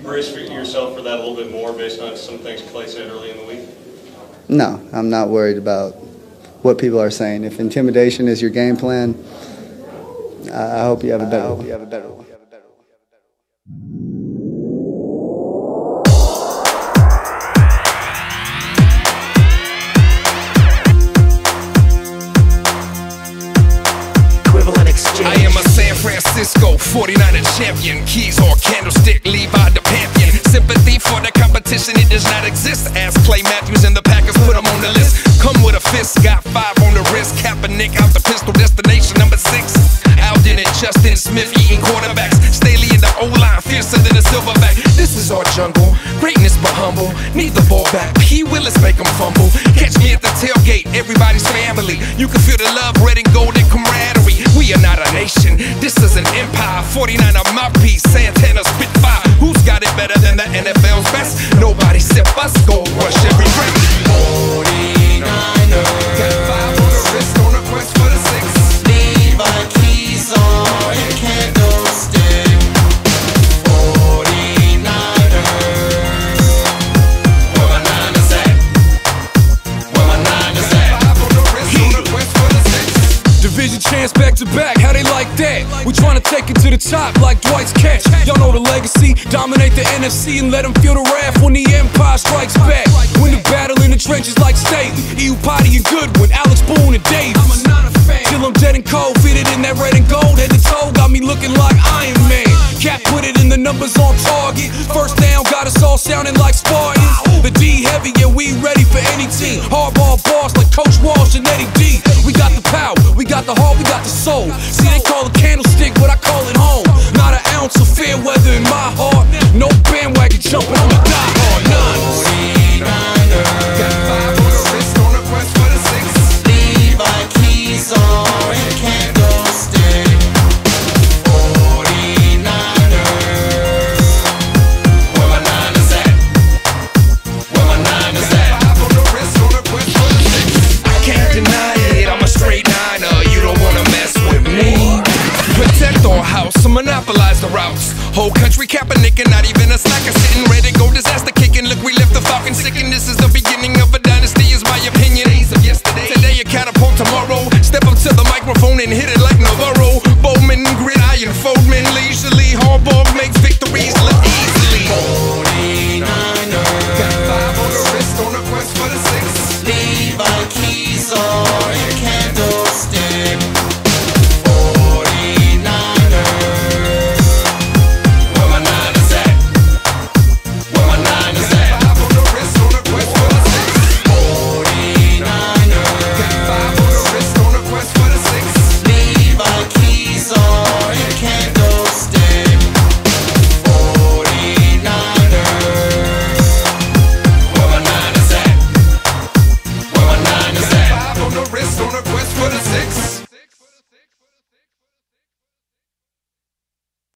brace yourself for that a little bit more based on some things Clay said early in the week? No, I'm not worried about what people are saying. If intimidation is your game plan, I hope you have a better one. I am a San Francisco 49er champion. Keys or candlestick, Levi the Pampion. Sympathy for the competition, it does not exist. Ask Clay Matthews and the Packers, put them on the list. Come with a fist, got 5 on the wrist. Kaepernick out the pistol, destination number 6. Alden and Justin Smith eating quarterbacks. Staley in the O-line, fiercer than a silverback. This is our jungle, greatness but humble. Need the ball back, P. Willis make them fumble. Catch me at the tailgate, everybody's family. You can feel the love, red and gold and camaraderie. We are not a nation, this is an empire. 49 of my piece, Santana spit fire. Who's got it better than the NFL's best? Nobody except us, gold rush every break. 49ers, got 5 on the wrist, on the quest for the 6. Levi keys on your candlestick. 49ers, where my Niners at? Where my Niners at? 5 on the wrist, on the quest for the 6. Division champs back to back, how they like that? We tryna take it to the top like Dwight's catch. Y'all know the legacy, dominate the NFC and let them feel the wrath when the empire strikes back. Win the battle in the trenches like Staley, EU Potty and Goodwin, Alex Boone and Davis. Till I'm dead and cold, fitted in that red and gold, head to toe, got me looking like Iron Man. Cap put it in the numbers on target. First down, got us all sounding like Spartans. The D heavy, yeah, we ready for any team. Hardball boss like Coach Walsh and Eddie D. We got the power, we got the heart, we got the soul. See, they call it candlestick, but I call it home. Not an ounce of fair weather in my heart. No bandwagon jumping on the die-hard Niners. 49ers, got 5 on the wrist, on the quest for the 6. Levi keys on your candlestick. 49ers, where my Niners at? Where my Niners at? 5 on the wrist, on the quest for the 6. I can't deny it, I'm a straight Niner. You don't wanna mess with me. Protect our house, so monopolize the routes. Whole country Kaepernick and not even a slacker. Sitting ready to go, disaster kicking. Look, we left the Falcons sick, and this is the beginning of a dynasty, is my opinion. Days of yesterday, today a catapult tomorrow. Step up to the microphone and hit it like Navarro. Bowman, gridiron, foldman, leisurely. Harbaugh makes victories